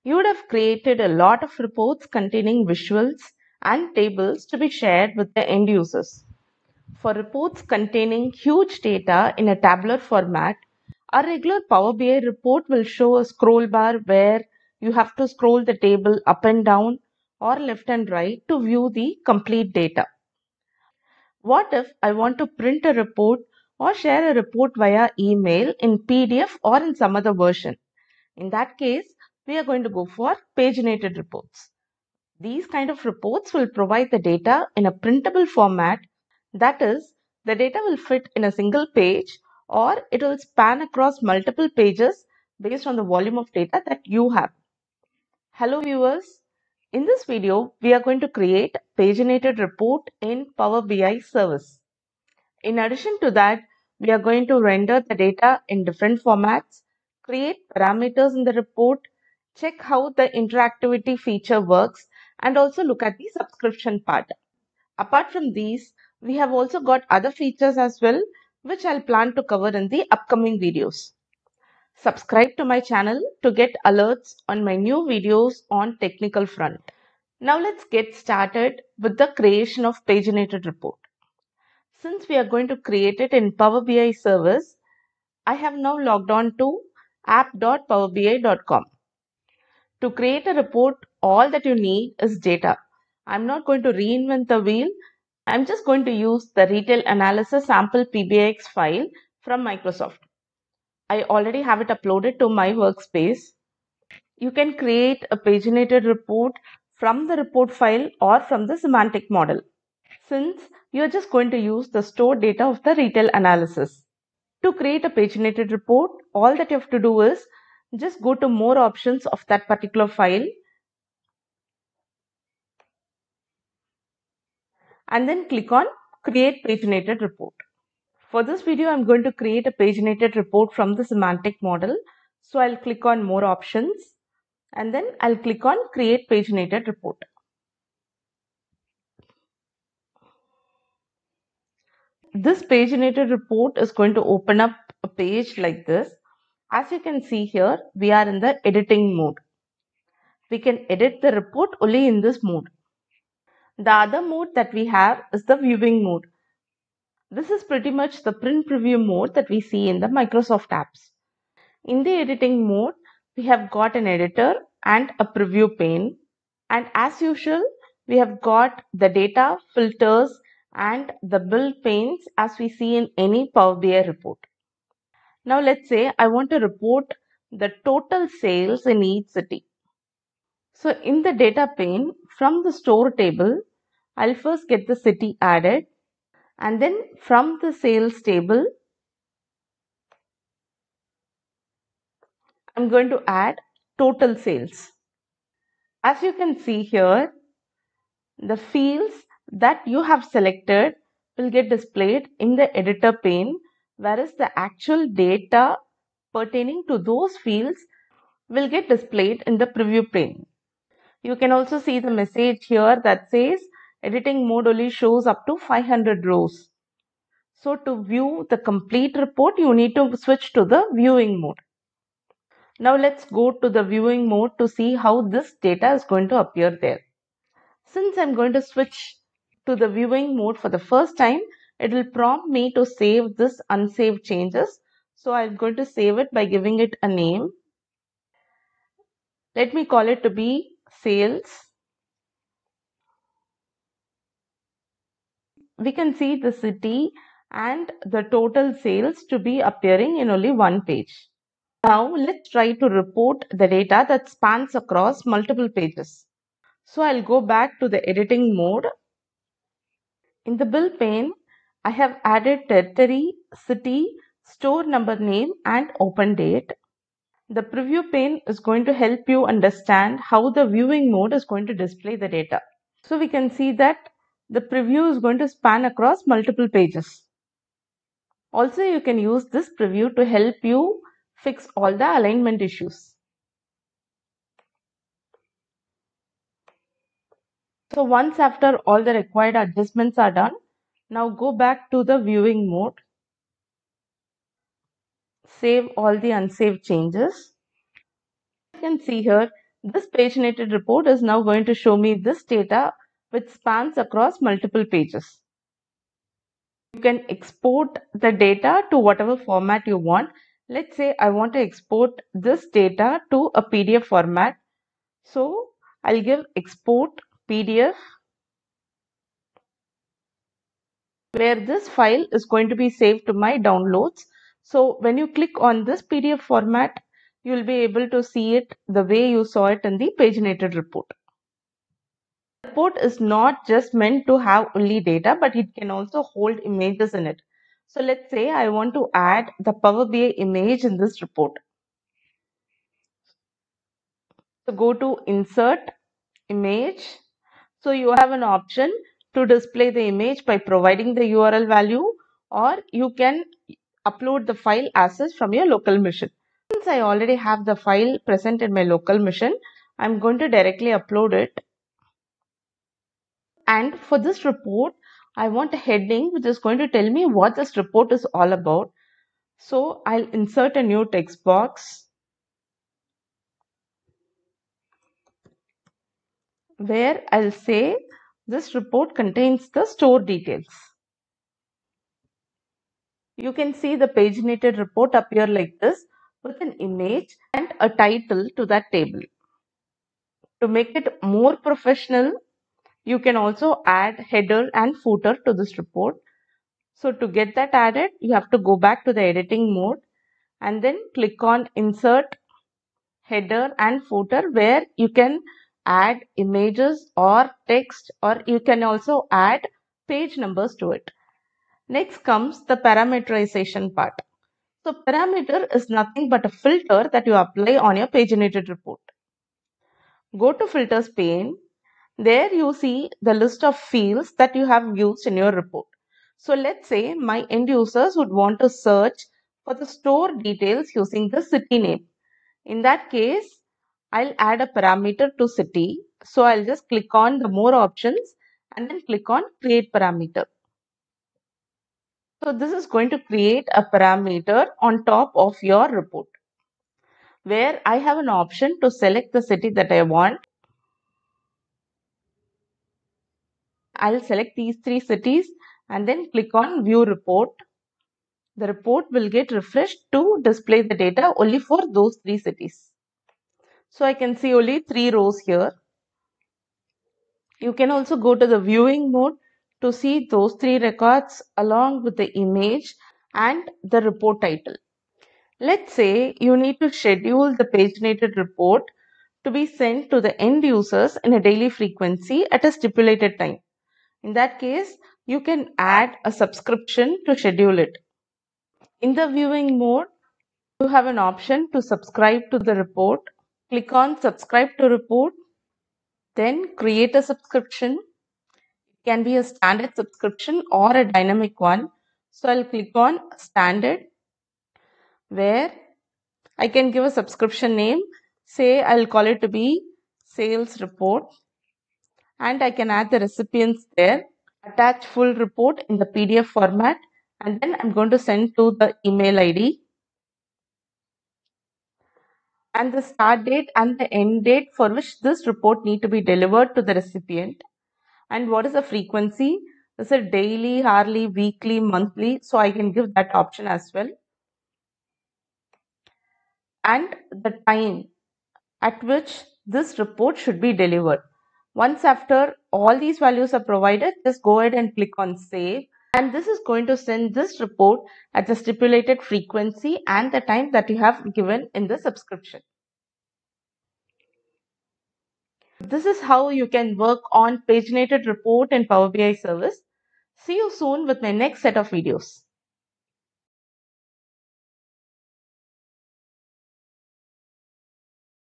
You would have created a lot of reports containing visuals and tables to be shared with the end users. For reports containing huge data in a tabular format, a regular Power BI report will show a scroll bar where you have to scroll the table up and down or left and right to view the complete data. What if I want to print a report or share a report via email in PDF or in some other version? In that case, we are going to go for paginated reports. These kind of reports will provide the data in a printable format. That is, the data will fit in a single page or it will span across multiple pages based on the volume of data that you have. Hello viewers, in this video we are going to create a paginated report in Power BI service. In addition to that, we are going to render the data in different formats, create parameters in the report, check how the interactivity feature works, and also look at the subscription part. Apart from these, we have also got other features as well, which I'll plan to cover in the upcoming videos. Subscribe to my channel to get alerts on my new videos on technical front. Now let's get started with the creation of paginated report. Since we are going to create it in Power BI service, I have now logged on to app.powerbi.com. To create a report, all that you need is data. I'm not going to reinvent the wheel. I'm just going to use the retail analysis sample PBX file from Microsoft. I already have it uploaded to my workspace. You can create a paginated report from the report file or from the semantic model, since you're just going to use the stored data of the retail analysis. To create a paginated report, all that you have to do is just go to more options of that particular file and then click on create paginated report. For this video, I'm going to create a paginated report from the semantic model. So I'll click on more options and then I'll click on create paginated report. This paginated report is going to open up a page like this. As you can see here, we are in the editing mode. We can edit the report only in this mode. The other mode that we have is the viewing mode. This is pretty much the print preview mode that we see in the Microsoft apps. In the editing mode, we have got an editor and a preview pane. And as usual, we have got the data, filters, and the build panes as we see in any Power BI report. Now let's say I want to report the total sales in each city. So in the data pane, from the store table, I'll first get the city added, and then from the sales table, I'm going to add total sales. As you can see here, the fields that you have selected will get displayed in the editor pane, whereas the actual data pertaining to those fields will get displayed in the preview pane. You can also see the message here that says editing mode only shows up to 500 rows. So to view the complete report, you need to switch to the viewing mode. Now let's go to the viewing mode to see how this data is going to appear there. Since I'm going to switch to the viewing mode for the first time, it will prompt me to save this unsaved changes. So I'm going to save it by giving it a name. Let me call it to be sales. We can see the city and the total sales to be appearing in only one page. Now let's try to report the data that spans across multiple pages. So I'll go back to the editing mode. In the bill pane, I have added territory, city, store number name and open date. The preview pane is going to help you understand how the viewing mode is going to display the data. So we can see that the preview is going to span across multiple pages. Also, you can use this preview to help you fix all the alignment issues. So once after all the required adjustments are done, now go back to the viewing mode. Save all the unsaved changes. You can see here This paginated report is now going to show me this data which spans across multiple pages. You can export the data to whatever format you want. Let's say I want to export this data to a PDF format. So I'll give export PDF, where this file is going to be saved to my downloads. So when you click on this PDF format, you will be able to see it the way you saw it in the paginated report. The report is not just meant to have only data, but it can also hold images in it. So let's say I want to add the Power BI image in this report. So go to Insert, Image. So you have an option to display the image by providing the URL value, or you can upload the file as such from your local machine. Since I already have the file present in my local machine, I'm going to directly upload it. And for this report, I want a heading which is going to tell me what this report is all about. So I'll insert a new text box where I'll say this report contains the store details. You can see the paginated report appear like this with an image and a title to that table. To make it more professional, you can also add header and footer to this report. So to get that added, you have to go back to the editing mode and then click on Insert, Header and Footer, where you can add images or text, or you can also add page numbers to it. Next comes the parameterization part. So parameter is nothing but a filter that you apply on your paginated report. Go to Filters pane. There you see the list of fields that you have used in your report. So let's say my end users would want to search for the store details using the city name. In that case, I'll add a parameter to city. So I'll just click on the more options and then click on create parameter. So this is going to create a parameter on top of your report, where I have an option to select the city that I want. I'll select these three cities and then click on view report. The report will get refreshed to display the data only for those three cities. So I can see only 3 rows here. You can also go to the viewing mode to see those 3 records along with the image and the report title. Let's say you need to schedule the paginated report to be sent to the end users in a daily frequency at a stipulated time. In that case, you can add a subscription to schedule it. In the viewing mode, you have an option to subscribe to the report. Click on subscribe to report, then create a subscription. It can be a standard subscription or a dynamic one. So I'll click on standard, where I can give a subscription name. Say I'll call it to be sales report, and I can add the recipients there, attach full report in the PDF format, and then I'm going to send to the email ID, and the start date and the end date for which this report need to be delivered to the recipient, and what is the frequency. Is it daily, hourly, weekly, monthly? So I can give that option as well, and the time at which this report should be delivered. Once after all these values are provided, just go ahead and click on save, and this is going to send this report at the stipulated frequency and the time that you have given in the subscription. This is how you can work on paginated report in Power BI service. See you soon with my next set of videos.